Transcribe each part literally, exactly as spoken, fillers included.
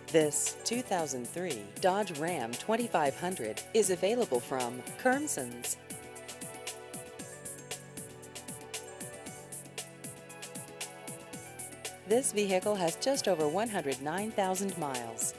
This two thousand three Dodge Ram twenty-five hundred is available from Kermsons. This vehicle has just over one hundred nine thousand miles.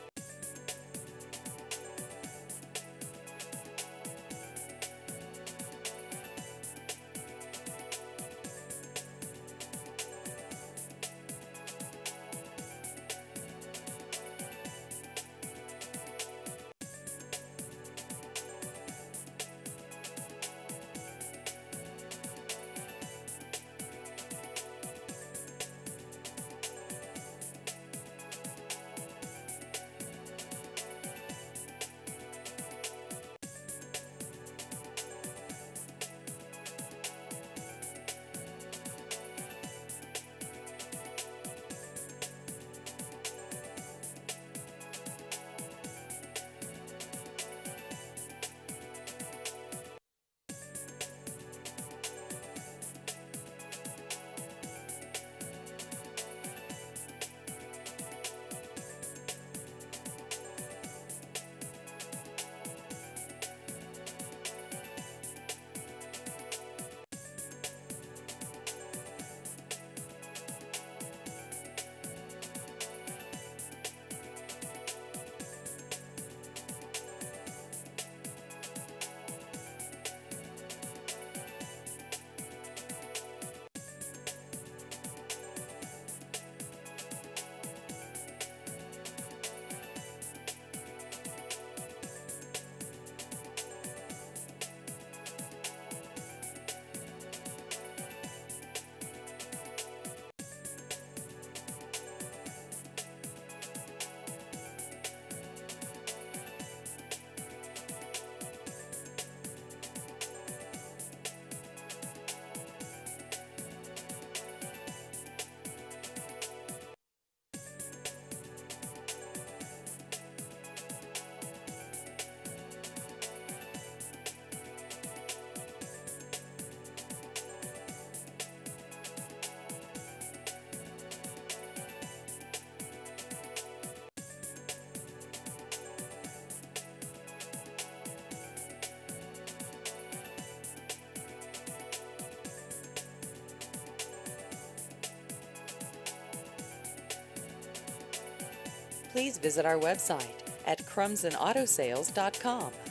Please visit our website at crumson auto sales dot com.